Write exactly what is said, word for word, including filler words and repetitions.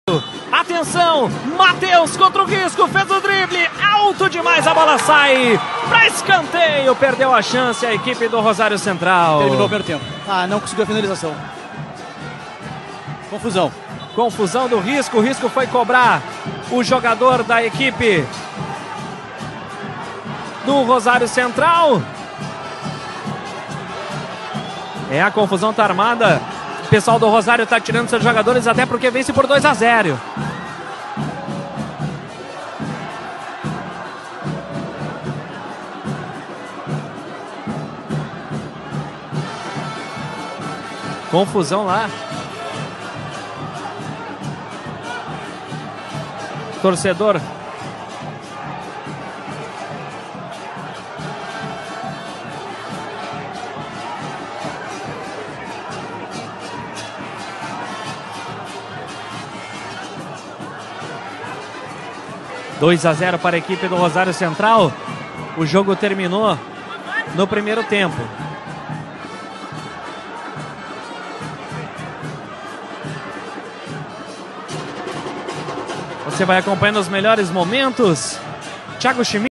Atenção, Matheus contra o risco, fez o drible, alto demais, a bola sai para escanteio, perdeu a chance a equipe do Rosário Central. Terminou o primeiro tempo. Ah, não conseguiu a finalização. Confusão. Confusão do risco, o risco foi cobrar o jogador da equipe do Rosário Central. É, a confusão tá armada. O pessoal do Rosário está tirando seus jogadores até porque vence por dois a zero. Confusão lá. Torcedor. dois a zero para a equipe do Rosário Central. O jogo terminou no primeiro tempo. Você vai acompanhando os melhores momentos. Thiago Schmidt.